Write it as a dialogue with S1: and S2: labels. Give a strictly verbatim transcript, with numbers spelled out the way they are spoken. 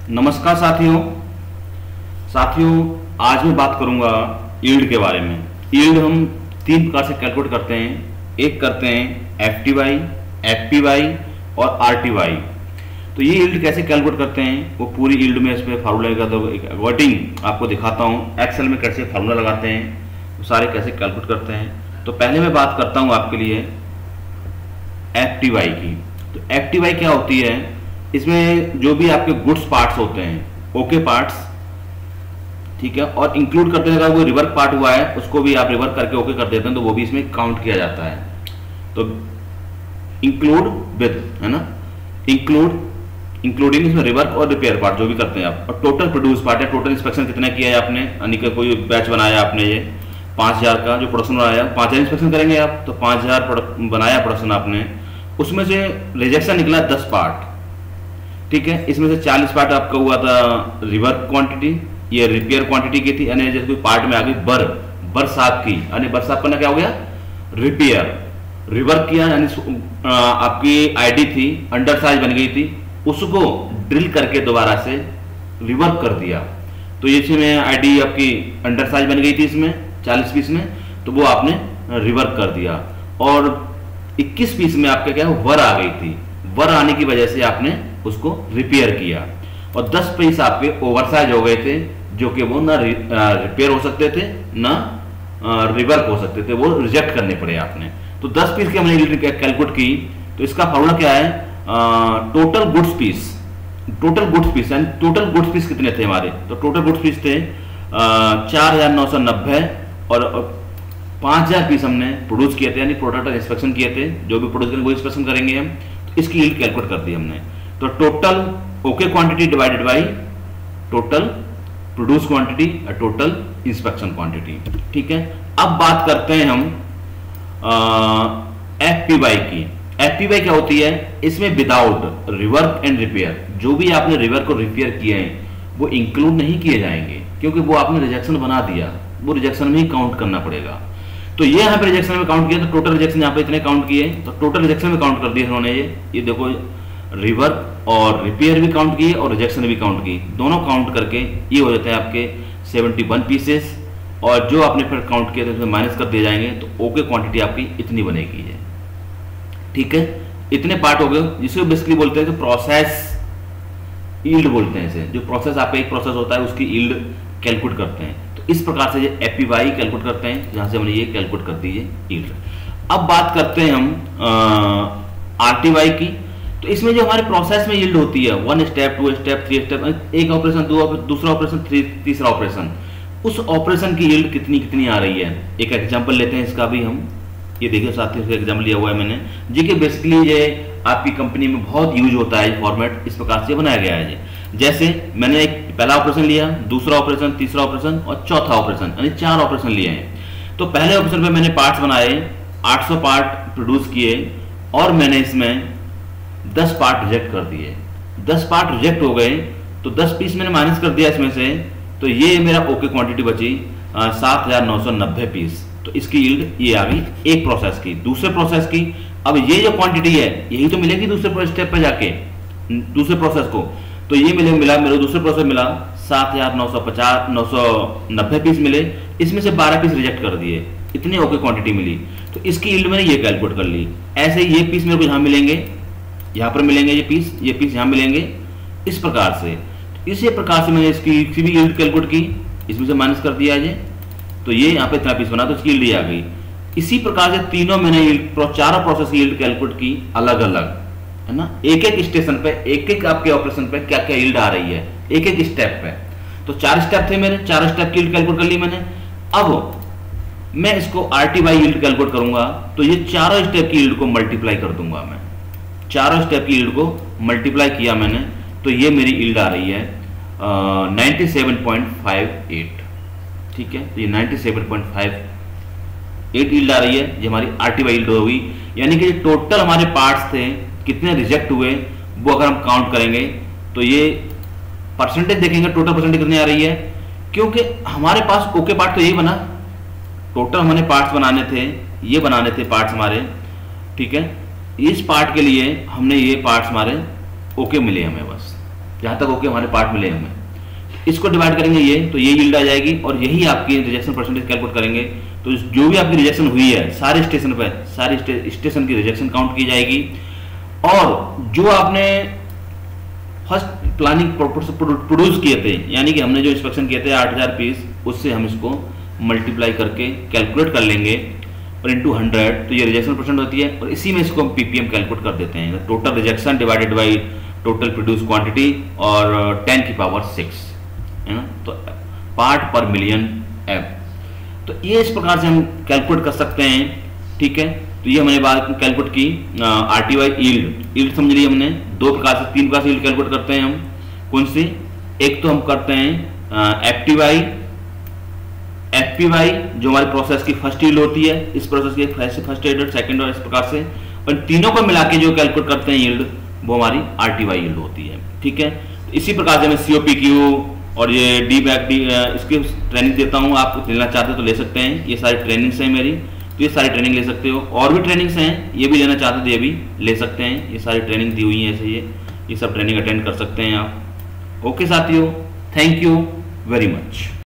S1: नमस्कार साथियों साथियों आज मैं बात करूंगा यील्ड के बारे में। यील्ड हम तीन प्रकार से कैलकुलेट करते हैं। एक करते हैं F T Y, F P Y और आर टी वाई। तो ये यील्ड कैसे कैलकुलेट करते हैं वो पूरी यील्ड में इस पर फार्मूला का तो एक वर्डिंग आपको दिखाता हूँ। एक्सेल में कैसे फार्मूला लगाते हैं वो सारे कैसे कैलकुलेट करते हैं। तो पहले मैं बात करता हूँ आपके लिए एफ टी वाई की। तो एफ टी वाई क्या होती है, इसमें जो भी आपके गुड्स पार्ट्स होते हैं, ओके पार्ट्स, ठीक है, और इंक्लूड करते हैं। अगर वो रिवर्क पार्ट हुआ है उसको भी आप रिवर्क करके ओके कर देते हैं तो वो भी इसमें काउंट किया जाता है। तो इंक्लूड विद, है ना, इंक्लूड इंक्लूडिंग इसमें रिवर्क और रिपेयर पार्ट जो भी करते हैं आप। और टोटल प्रोड्यूस पार्ट है, टोटल इंस्पेक्शन कितना किया है आपने, यानी कि कोई बैच बनाया आपने, ये पाँच हजार का जो प्रोडक्शन बनाया, पाँच हजार इंस्पेक्शन करेंगे आप, तो पाँच हजार प्रोडक्ट बनाया प्रोडक्शन आपने, उसमें से रिजेक्शन निकला दस पार्ट, ठीक है। इसमें से चालीस पार्ट आपका हुआ था रिवर्क क्वांटिटी, ये रिपेयर क्वांटिटी की थी, यानी जैसे कोई पार्ट में आ गई बर बर साफ की, यानी बर साफ करना क्या हो गया, रिपेयर। रिवर्क किया यानी आपकी आईडी थी अंडर साइज बन गई थी, उसको ड्रिल करके दोबारा से रिवर्क कर दिया। तो ये इसमें आईडी आपकी अंडर साइज बन गई थी इसमें चालीस पीस में, तो वो आपने रिवर्क कर दिया। और इक्कीस पीस में आपका क्या वर आ गई थी, वर आने की वजह से आपने उसको रिपेयर किया। और दस पीस आपके ओवरसाइज हो गए थे जो कि वो ना रिपेयर हो सकते थे ना रिवर्क हो सकते थे, वो रिजेक्ट करने पड़े आपने। तो दस पीस की हमने कैलकुलेट की। तो इसका फॉर्मूला क्या है, total goods piece, total goods piece यानी टोटल गुड्स पीस कितने थे हमारे, तो टोटल गुड्स पीस थे चार हजार नौ सौ नब्बे और पाँच हजार पीस हमने प्रोड्यूस किए थे, यानी प्रोडक्ट इंस्पेक्शन किए थे। जो भी प्रोड्यूस करेंगे वो इंस्पेक्शन करेंगे हम। तो इसकी यील्ड कैलकुलेट कर दी हमने। तो total okay quantity divided by total produce quantity और टोटल इंस्पेक्शन क्वांटिटी, ठीक है। अब बात करते हैं हम एफ पी वाई की। एफ पी वाई क्या होती है, इसमें विदाउट रिवर्क एंड रिपेयर, जो भी आपने रिवर्क और रिपेयर किए हैं वो इंक्लूड नहीं किए जाएंगे, क्योंकि वो आपने रिजेक्शन बना दिया, वो रिजेक्शन में ही काउंट करना पड़ेगा। तो ये यहाँ पे रिजेक्शन में काउंट किया, तो टोटल रिजेक्शन यहाँ पे इतने काउंट किए, तो टोटल रिजेक्शन में काउंट कर दिए उन्होंने। ये ये देखो, रिवर्क और रिपेयर भी काउंट किए और रिजेक्शन भी काउंट की, दोनों काउंट करके ये हो जाते हैं आपके इकहत्तर पीसेस। और जो आपने फिर काउंट किया तो उसमें माइनस कर दिए जाएंगे, तो ओके क्वांटिटी आपकी इतनी बनेगी है, ठीक है। इतने पार्ट हो गए, जिसको बेसिकली बोलते हैं कि प्रोसेस यील्ड बोलते हैं इसे। जो प्रोसेस आपका एक प्रोसेस होता है उसकी यील्ड कैलकुलेट करते हैं। तो इस प्रकार से ये एफ पी वाई कैलकुलेट करते हैं, जहां से हमने ये कैलकुलेट कर दी है यील्ड। अब बात करते हैं हम आर टी वाई की। तो इसमें जो हमारे प्रोसेस में यील्ड होती है, one step, two step, three step, एक ऑपरेशन, दो दूसरा ऑपरेशन, तीसरा ऑपरेशन, उस ऑपरेशन की यील्ड कितनी कितनी आ रही है। एक एग्जांपल लेते हैं इसका भी हम। ये देखिए साथियों, इसका एग्जाम्पल लिया हुआ है मैंने, जी कि बेसिकली ये आपकी कंपनी में बहुत यूज होता है। फॉर्मेट इस प्रकार से बनाया गया है। जैसे मैंने एक पहला ऑपरेशन लिया, दूसरा ऑपरेशन, तीसरा ऑपरेशन और चौथा ऑपरेशन, यानी चार ऑपरेशन लिए हैं। तो पहले ऑपरेशन पे मैंने पार्ट्स बनाए, आठ सौ पार्ट प्रोड्यूस किए और मैंने इसमें दस पार्ट रिजेक्ट कर दिए। दस पार्ट रिजेक्ट हो गए तो दस पीस मैंने माइनस कर दिया इसमें से, तो ये मेरा ओके क्वांटिटी बची सात हजार नौ सौ नब्बे पीस। तो इसकी यील्ड ये आ गई एक प्रोसेस की। दूसरे प्रोसेस की, अब ये जो क्वांटिटी है यही तो मिलेगी दूसरे स्टेप पे जाके, दूसरे प्रोसेस को। तो ये मिले मिला मेरे दूसरे प्रोसेस मिला सात हजार नौ सौ पचास नौ सौ नब्बे पीस मिले, इसमें से बारह पीस रिजेक्ट कर दिए, इतनी ओके क्वांटिटी मिली। तो इसकी यील्ड मैंने ये कैलकुलेट कर ली। ऐसे ये पीस मेरे को यहाँ मिलेंगे, यहाँ पर मिलेंगे ये पीस, ये पीस यहाँ मिलेंगे, इस प्रकार से। इसी प्रकार से मैंने इसकी इसकी भी यील्ड कैलकुलेट की, इसमें से माइनस कर दिया है, तो ये यहाँ पे इतना पीस बना, तो इसकी यील्ड आ गई। इसी प्रकार से तीनों मैंने चारों प्रोसेस की यील्ड कैलकुलेट की अलग अलग, है ना। एक एक स्टेशन पे, एक एक आपके ऑपरेशन पे क्या क्या यील्ड आ रही है, एक एक स्टेप पे। तो चार स्टेप थे मेरे, चार स्टेप की यील्ड कैलकुलेट कर ली मैंने। अब मैं इसको R T Y yield calculate करूंगा, तो ये चारों स्टेप की यील्ड को मल्टीप्लाई कर दूंगा मैं। चारों स्टेप की यील्ड को मल्टीप्लाई किया मैंने, तो ये मेरी यील्ड आ रही है ninety seven point five eight, ठीक है। तो ये ninety seven point five eight yield आ रही है, ये हमारी आर टी वाई यील्ड होगी। यानी कि टोटल हमारे पार्ट्स थे, कितने रिजेक्ट हुए वो अगर हम काउंट करेंगे तो ये परसेंटेज देखेंगे, टोटल परसेंटेज कितनी आ रही है। क्योंकि हमारे पास ओके पार्ट तो यही बना, टोटल हमारे पार्ट्स बनाने थे, ये बनाने थे पार्ट्स हमारे, ठीक है। इस पार्ट के लिए हमने ये पार्ट्स हमारे ओके मिले हमें बस, जहां तक ओके हमारे पार्ट मिले हमें। इसको डिवाइड करेंगे ये, तो ये यील्ड आ जाएगी और यही आपकी रिजेक्शन परसेंटेज कैलकुलेट करेंगे। तो जो भी आपकी रिजेक्शन हुई है सारे स्टेशन पर, सारे स्टेशन की रिजेक्शन काउंट की जाएगी, और जो आपने फर्स्ट प्लानिंग प्रोड्यूस किए थे, यानी कि हमने जो इंस्पेक्शन किए थे आठ हज़ार पीस, उससे हम इसको मल्टीप्लाई करके कैलकुलेट कर लेंगे और इंटू हंड्रेड, तो ये रिजेक्शन परसेंट होती है, और इसी में इसको हम पीपीएम कैलकुलेट कर देते हैं। Total rejection divided by total produce quantity और टेन की पावर सिक्स है ना, तो पार्ट पर मिलियन एफ। तो ये इस प्रकार से हम कैलकुलेट कर सकते हैं, ठीक है। तो ये हमने बात कैलकुलेट की आरटीवाई यील्ड। यील्ड समझ लिया हमने, दो प्रकार से, तीन प्रकार से यील्ड कैलकुलेट करते हैं हम। कौन सी? एक तो हम करते हैं एफटीवाई, एफपीवाई जो हमारी प्रोसेस की फर्स्ट यील्ड होती है, इस प्रोसेस की फर्स्ट यील्ड, सेकंड और इस प्रकार से, और तीनों को मिला के जो कैलकुलेट करते हैं यील्ड, वो हमारी आरटीवाई यील्ड होती है, ठीक है। इसी प्रकार से मैं सीओपीक्यू और ये डी बैक डी इसकी ट्रेनिंग देता हूँ, आप लेना चाहते हो तो ले सकते हैं। ये सारी ट्रेनिंग्स हैं मेरी, तो ये सारी ट्रेनिंग ले सकते हो। और भी ट्रेनिंग्स हैं, ये भी लेना चाहते हो तो ये भी ले सकते हैं। ये सारी ट्रेनिंग दी हुई है ऐसे, ये ये सब ट्रेनिंग अटेंड कर सकते हैं आप। ओके साथियों, थैंक यू वेरी मच।